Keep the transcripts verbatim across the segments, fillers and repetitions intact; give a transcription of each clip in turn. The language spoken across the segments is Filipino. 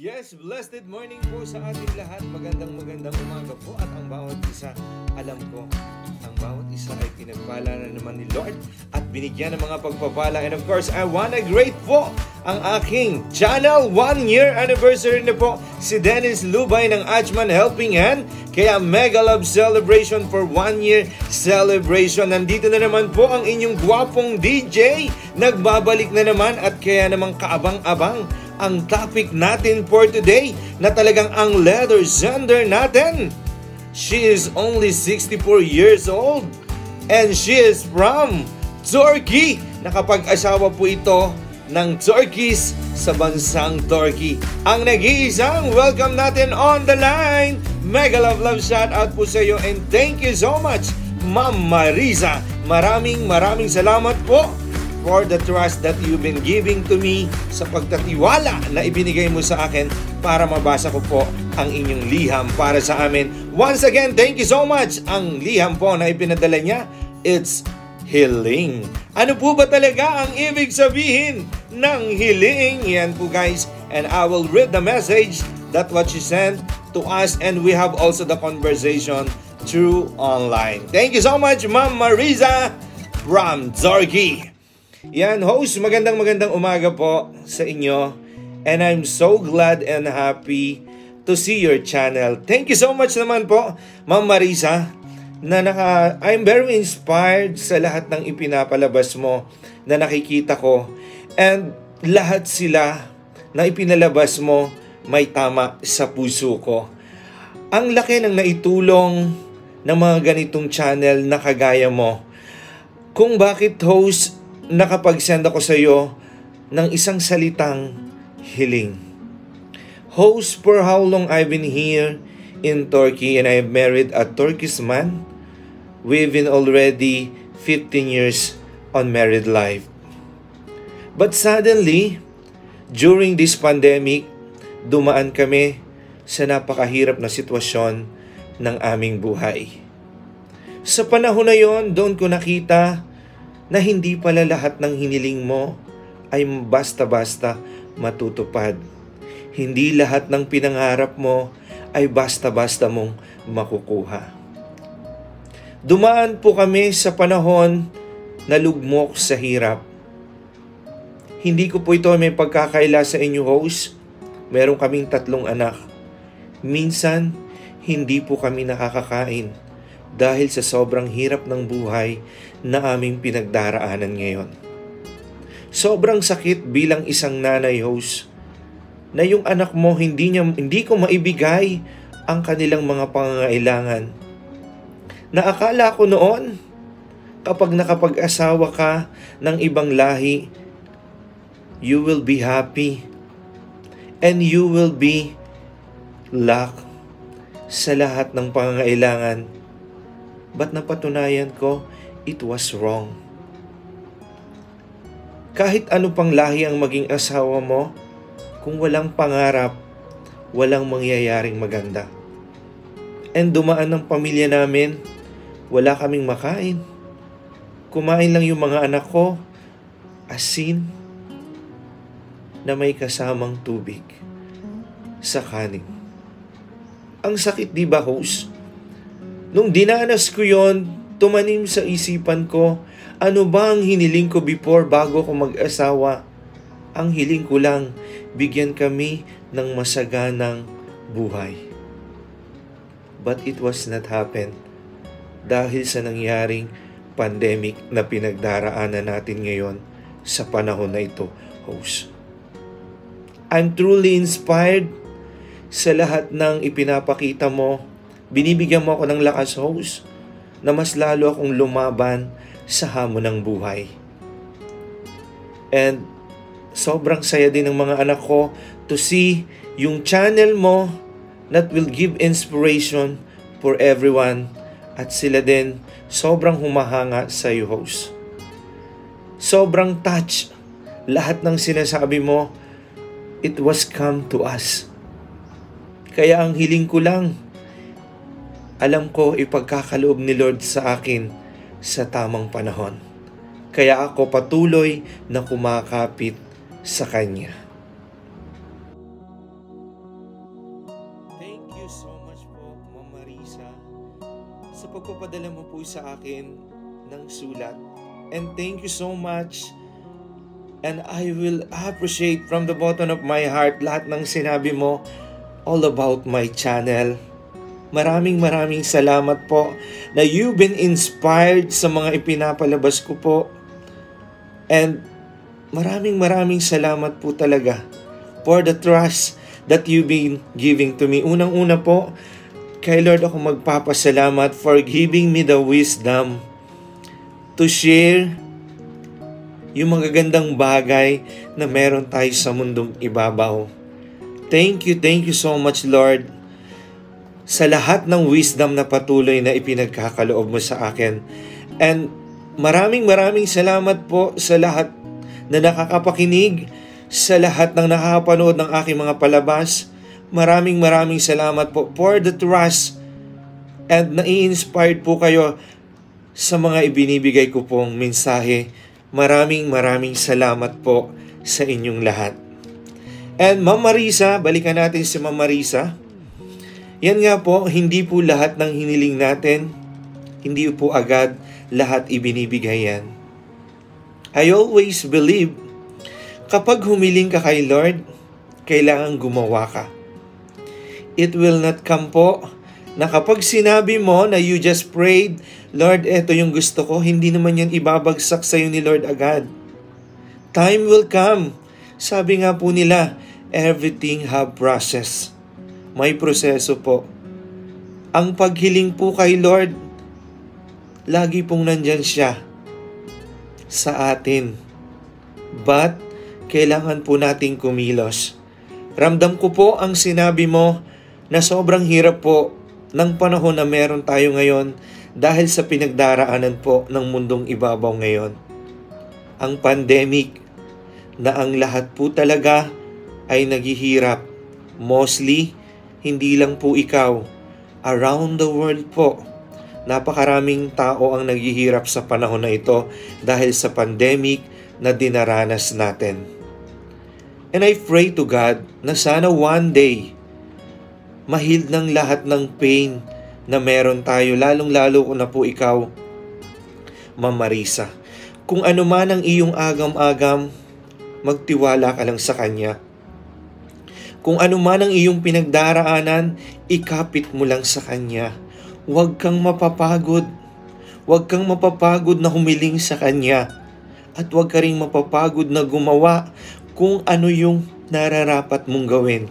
Yes, blessed morning po sa ating lahat. Magandang magandang umaga po at ang bawat isa, alam ko, ang bawat isa ay pinagpala na naman ni Lord at binigyan ng mga pagpapala. And of course, I wanna great po ang aking channel. One year anniversary na po si Dennis Lubay ng Achman Helping Hand. Kaya mega love celebration for one year celebration. Nandito na naman po ang inyong gwapong D J. Nagbabalik na naman at kaya namang kaabang-abang ang topic natin for today na talagang ang letter sender natin. She is only sixty-four years old and she is from Turkey. Nakapag-asawa po ito ng Turkish sa bansang Turkey. Ang nag-iisang welcome natin on the line. Mega love love shout out po sa iyo and thank you so much, Ma'am Marisa. Maraming maraming salamat po for the trust that you've been giving to me, sa pagtatiwala na ibinigay mo sa akin para mabasa ko po ang inyong liham para sa amin. Once again, thank you so much. Ang liham po na ipinadala niya, it's healing. Ano po ba talaga ang ibig sabihin ng healing? Yan po guys. And I will read the message that what she sent to us, and we have also the conversation through online. Thank you so much, Ma'am Marisa from Turkey. Yan, host, magandang magandang umaga po sa inyo. And I'm so glad and happy to see your channel. Thank you so much naman po, Ma'am Marisa, na naka, I'm very inspired sa lahat ng ipinapalabas mo na nakikita ko. And lahat sila na ipinalabas mo may tama sa puso ko. Ang laki ng naitulong ng mga ganitong channel na kagaya mo. Kung bakit, host, nakapag-send ako sa iyo ng isang salitang healing. Host, for how long I've been here in Turkey and I've married a Turkish man. We've been already fifteen years on married life. But suddenly, during this pandemic, dumaan kami sa napakahirap na sitwasyon ng aming buhay. Sa panahon na yon, doon ko nakita na hindi pala lahat ng hiniling mo ay basta-basta matutupad. Hindi lahat ng pinangarap mo ay basta-basta mong makukuha. Dumaan po kami sa panahon na lugmok sa hirap. Hindi ko po ito may pagkakaila sa inyo, host. Meron kaming tatlong anak. Minsan, hindi po kami nakakakain dahil sa sobrang hirap ng buhay na aming pinagdaraanan ngayon. Sobrang sakit bilang isang nanay, host, na yung anak mo hindi, niya, hindi ko maibigay ang kanilang mga pangangailangan. Na akala ko noon, kapag nakapag-asawa ka ng ibang lahi, you will be happy and you will be lack sa lahat ng pangangailangan. But napatunayan ko, it was wrong. Kahit ano pang lahi ang maging asawa mo, kung walang pangarap, walang mangyayaring maganda. And dumaan ng pamilya namin, wala kaming makain. Kumain lang yung mga anak ko, asin na may kasamang tubig sa kanin. Ang sakit, di ba, host? Nung dinanas ko yon, tumanim sa isipan ko, ano ba ang hiniling ko before bago ko mag-asawa? Ang hiling ko lang, bigyan kami ng masaganang buhay. But it was not happen dahil sa nangyaring pandemic na pinagdaraanan natin ngayon sa panahon na ito, host. I'm truly inspired sa lahat ng ipinapakita mo. Binibigyan mo ako ng lakas, host, na mas lalo akong lumaban sa hamon ng buhay. And sobrang saya din ng mga anak ko to see yung channel mo that will give inspiration for everyone. At sila din sobrang humahanga sa iyo, host. Sobrang touch. Lahat ng sinasabi mo, it was come to us. Kaya ang hiling ko lang, alam ko ipagkakaloob ni Lord sa akin sa tamang panahon. Kaya ako patuloy na kumakapit sa Kanya. ipapadala mo po sa akin ng sulat. And thank you so much. And I will appreciate from the bottom of my heart lahat ng sinabi mo all about my channel. Maraming maraming salamat po na you've been inspired sa mga ipinapalabas ko po. And maraming maraming salamat po talaga for the trust that you've been giving to me. Unang-una po, kay Lord ako magpapasalamat for giving me the wisdom to share yung magagandang bagay na meron tayo sa mundong ibabaw. Thank you, thank you so much, Lord, sa lahat ng wisdom na patuloy na ipinagkakaloob mo sa akin. And maraming maraming salamat po sa lahat na nakakapakinig, sa lahat ng nakakapanood ng aking mga palabas. Maraming maraming salamat po for the trust and nai-inspired po kayo sa mga ibinibigay ko pong mensahe. Maraming maraming salamat po sa inyong lahat. And Ma'am Marisa, balikan natin si Ma'am Marisa. Yan nga po, hindi po lahat ng hiniling natin, hindi po agad lahat ibinibigay yan. I always believe, kapag humiling ka kay Lord, kailangan gumawa ka. It will not come po na kapag sinabi mo na you just prayed, Lord, eto yung gusto ko, hindi naman yan ibabagsak sa'yo ni Lord agad. Time will come. Sabi nga po nila, everything have process. May proseso po. Ang paghiling po kay Lord, lagi pong nandyan siya sa atin. But, kailangan po nating kumilos. Ramdam ko po ang sinabi mo na sobrang hirap po ng panahon na meron tayo ngayon dahil sa pinagdaraanan po ng mundong ibabaw ngayon. Ang pandemic na ang lahat po talaga ay naghihirap. Mostly, hindi lang po ikaw. Around the world po, napakaraming tao ang naghihirap sa panahon na ito dahil sa pandemic na dinaranas natin. And I pray to God na sana one day, mahil ng lahat ng pain na meron tayo, lalong-lalo ko na po ikaw, Ma'am Marisa. Kung ano man ang iyong agam-agam, magtiwala ka lang sa Kanya. Kung ano man ang iyong pinagdaraanan, ikapit mo lang sa Kanya. Huwag kang mapapagod. Huwag kang mapapagod na humiling sa Kanya. At huwag ka rin mapapagod na gumawa kung ano yung nararapat mong gawin.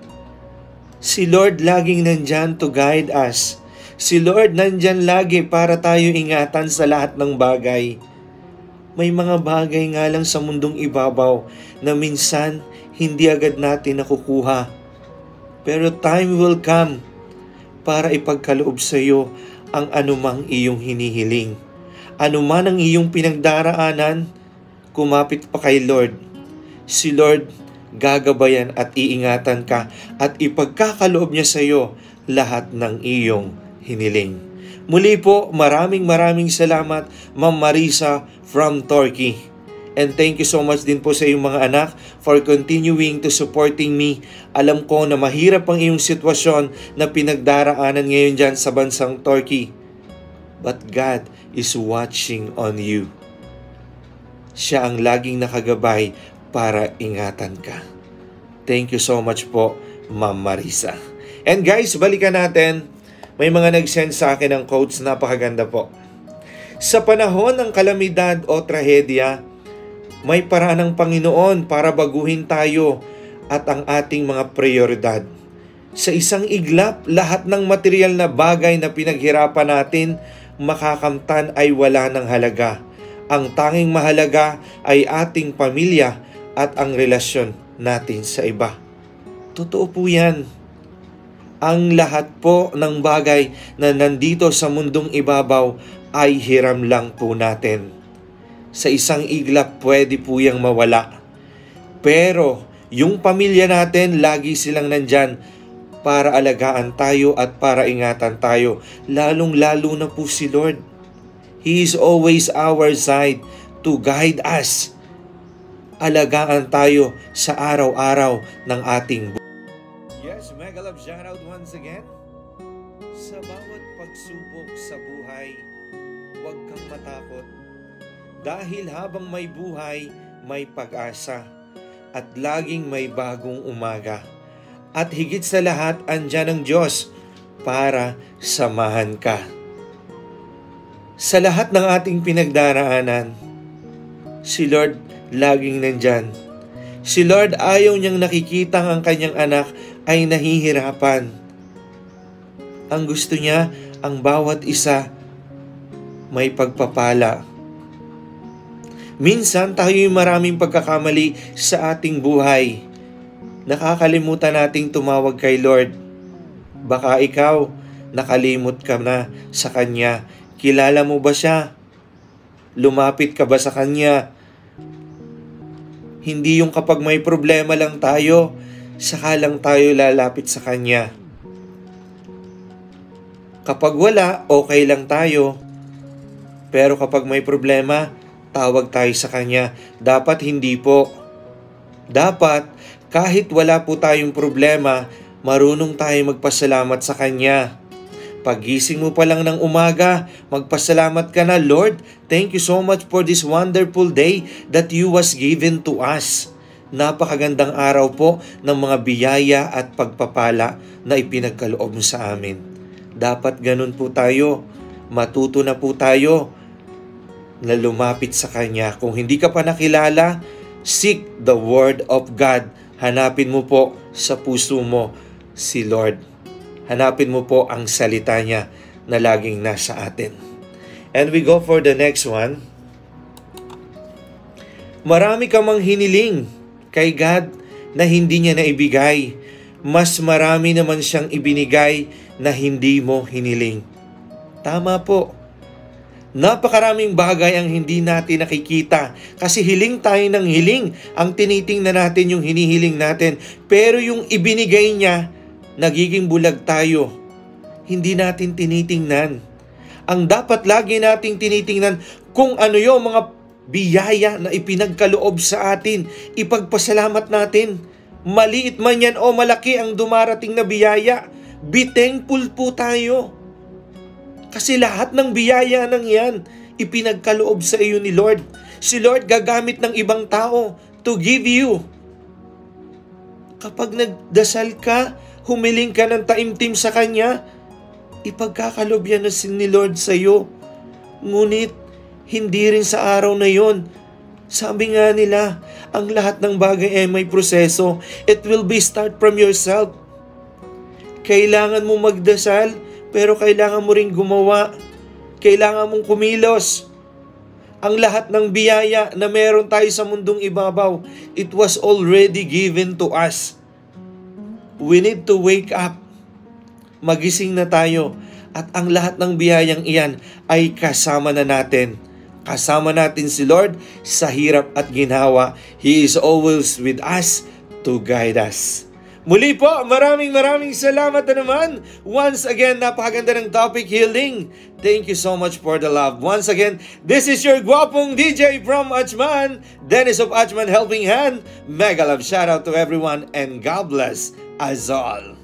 Si Lord laging nandyan to guide us. Si Lord nandyan lagi para tayo ingatan sa lahat ng bagay. May mga bagay nga lang sa mundong ibabaw na minsan hindi agad natin nakukuha. Pero time will come para ipagkaloob sa iyo ang anumang iyong hinihiling. Anuman ang iyong pinagdaraanan, kumapit pa kay Lord. Si Lord gagabayan at iingatan ka at ipagkakaloob niya sa iyo lahat ng iyong hiniling. Muli po, maraming maraming salamat, Ma'am Marisa from Turkey. And thank you so much din po sa iyong mga anak for continuing to supporting me. Alam ko na mahirap ang iyong sitwasyon na pinagdaraanan ngayon dyan sa bansang Turkey. But God is watching on you. Siya ang laging nakagabay para ingatan ka. Thank you so much po, Ma'am Marisa. And guys, balikan natin. May mga nag-send sa akin ng quotes, napakaganda po. Sa panahon ng kalamidad o trahedya, may paraan ng Panginoon para baguhin tayo at ang ating mga prioridad. Sa isang iglap, lahat ng material na bagay na pinaghirapan natin, makakamtan ay wala ng halaga. Ang tanging mahalaga ay ating pamilya at ang relasyon natin sa iba. Totoo po yan. Ang lahat po ng bagay na nandito sa mundong ibabaw ay hiram lang po natin. Sa isang iglap, pwede po yang mawala. Pero yung pamilya natin, lagi silang nandyan para alagaan tayo at para ingatan tayo. Lalong-lalo na po si Lord. He is always our side to guide us. Alagaan tayo sa araw-araw ng ating buhay. Yes, mega love shout out once again Sa bawat pagsubok sa buhay, huwag kang matakot. Dahil habang may buhay, may pag-asa. At laging may bagong umaga. At higit sa lahat, andyan ang Diyos para samahan ka. Sa lahat ng ating pinagdaraanan, si Lord laging nandyan. Si Lord ayaw niyang nakikita ang kanyang anak ay nahihirapan. Ang gusto niya, ang bawat isa may pagpapala. Minsan tayo'y maraming pagkakamali sa ating buhay. Nakakalimutan nating tumawag kay Lord. Baka ikaw, nakalimot ka na sa Kanya. Kilala mo ba siya? Lumapit ka ba sa Kanya? Hindi yung kapag may problema lang tayo, saka lang tayo lalapit sa Kanya. Kapag wala, okay lang tayo. Pero kapag may problema, tawag tayo sa Kanya. Dapat hindi po. Dapat, kahit wala po tayong problema, marunong tayo magpasalamat sa Kanya. Pagising mo pa lang ng umaga, magpasalamat ka na, Lord, thank you so much for this wonderful day that you was given to us. Napakagandang araw po ng mga biyaya at pagpapala na ipinagkaloob mo sa amin. Dapat ganun po tayo. Matuto na po tayo na lumapit sa Kanya. Kung hindi ka pa nakilala, seek the Word of God. Hanapin mo po sa puso mo si Lord. Hanapin mo po ang salita niya na laging nasa atin. And we go for the next one. Marami ka mang hiniling kay God na hindi niya naibigay. Mas marami naman siyang ibinigay na hindi mo hiniling. Tama po. Napakaraming bagay ang hindi natin nakikita kasi hiling tayo ng hiling. Ang tinitingnan natin yung hinihiling natin. Pero yung ibinigay niya, nagiging bulag tayo. Hindi natin tinitingnan. Ang dapat lagi nating tinitingnan kung ano yung mga biyaya na ipinagkaloob sa atin. Ipagpasalamat natin. Maliit man yan o malaki ang dumarating na biyaya. Be thankful po tayo. Kasi lahat ng biyaya ng yan, ipinagkaloob sa iyo ni Lord. Si Lord gagamit ng ibang tao to give you. Kapag nagdasal ka, humiling ka ng taimtim sa Kanya, ipagkakaloob yan ni Lord sa iyo. Ngunit, hindi rin sa araw na yon. Sabi nga nila, ang lahat ng bagay ay may proseso. It will be start from yourself. Kailangan mo magdasal, pero kailangan mo rin gumawa. Kailangan mong kumilos. Ang lahat ng biyaya na meron tayo sa mundong ibabaw, it was already given to us. We need to wake up. Magising na tayo. At ang lahat ng biyayang iyan ay kasama na natin. Kasama natin si Lord sa hirap at ginhawa. He is always with us to guide us. Muli po, maraming maraming salamat na naman. Once again, napakaganda ng topic, healing. Thank you so much for the love. Once again, this is your gwapong D J from Achman, Dennis of Achman Helping Hand. Mega love shout out to everyone and God bless us all.